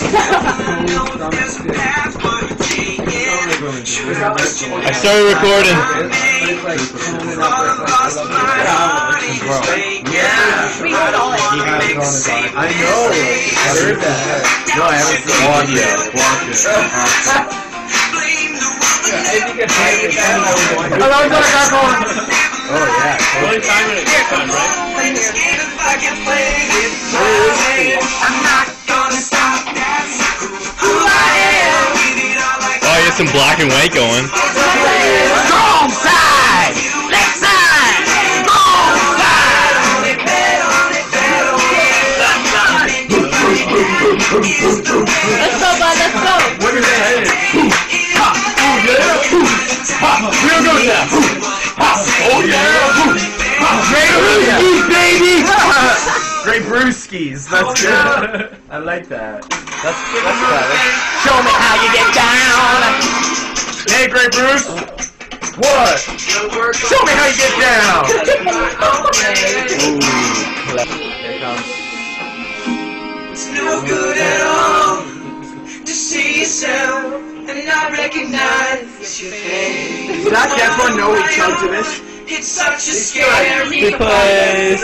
I started recording. I know. I heard that. No, I haven't seen one yet. Oh yeah. Only time in a good time, right? Oh, I got some black and white going. Strong side! Left side! Strong side! Let's go, bud, let's go! Where is that headed? We'll go now. Oh yeah! Great brewskis, baby! Great brewskis. That's good. I like that. That's clever. Show me how you get down! Hey, Great Bruce. What? Show me how you get down. Here it comes. It's no good at all to see yourself and not recognize your face. Did that guess one know we chugged to this? It's such a scary Good place.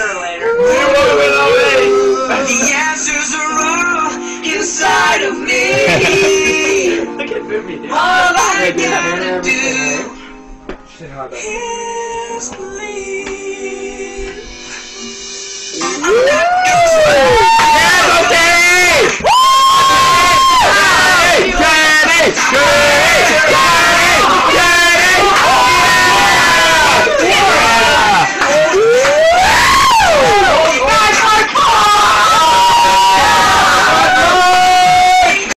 The answers are all inside of me. All I gotta do is believe. I'm not gonna